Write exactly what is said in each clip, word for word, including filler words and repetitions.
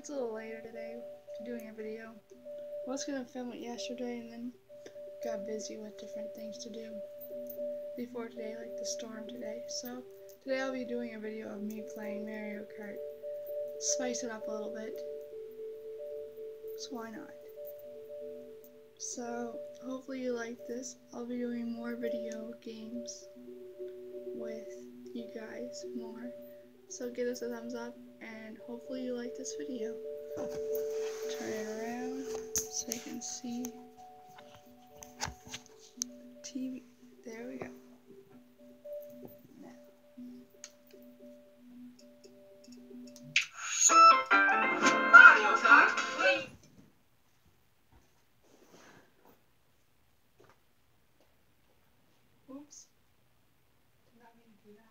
it's a little later today to doing a video. I was gonna film it yesterday and then got busy with different things to do before today, like the storm today. So today I'll be doing a video of me playing Mario Kart, spice it up a little bit. So why not? So hopefully you like this. I'll be doing more video games with you guys more. So give us a thumbs up and hopefully you like this video. Turn it around so you can see T V. There we go. Mario Kart, please. Oops. Did not mean to do that.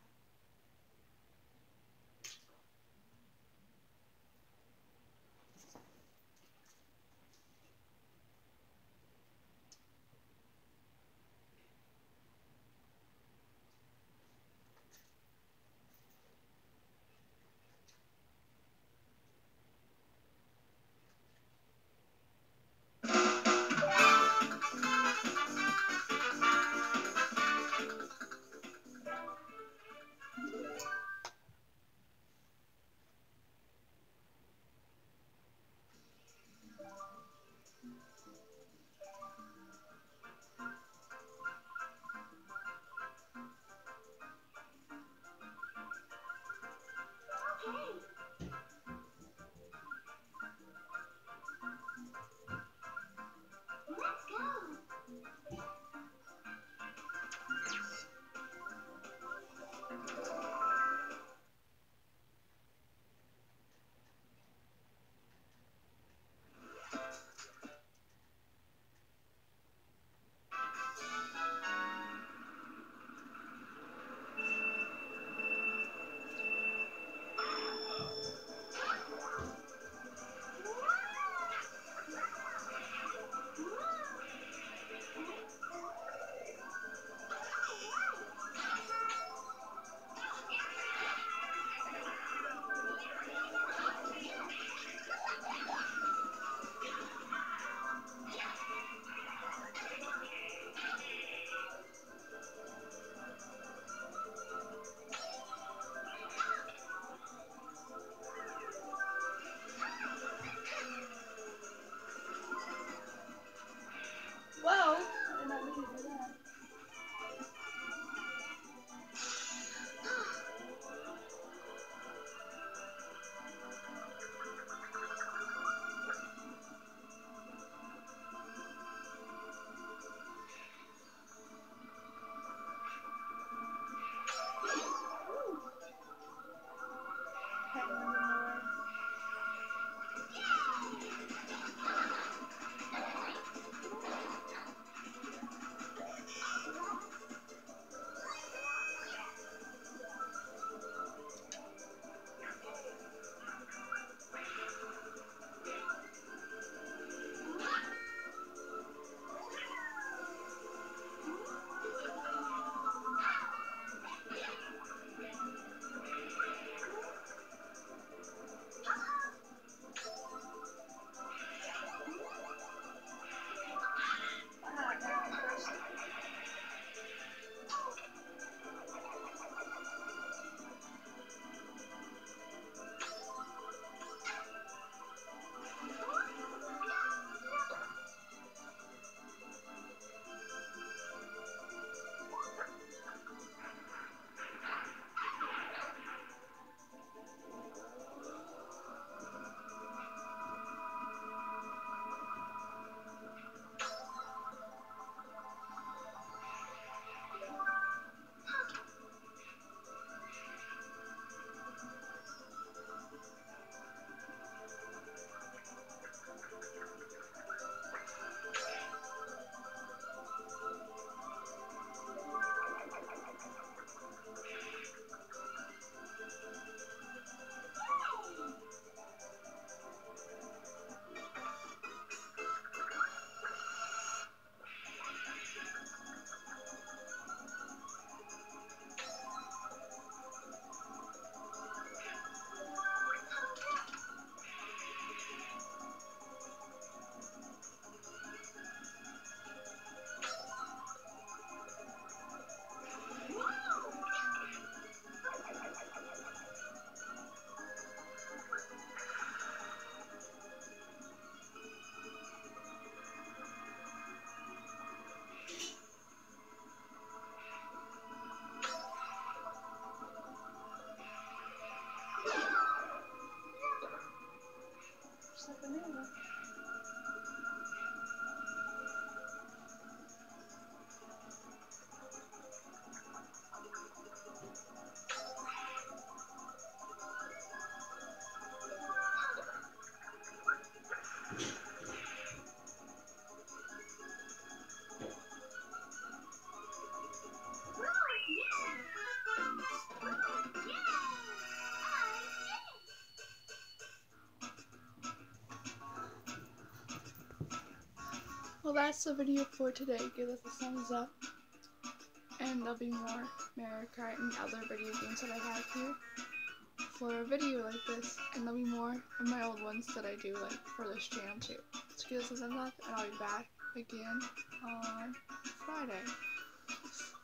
well, that's the video for today. Give us a thumbs up. And there'll be more Mario Kart and other video games that I have here for a video like this. And there'll be more of my old ones that I do like for this channel too. So give us a thumbs up and I'll be back again on Friday.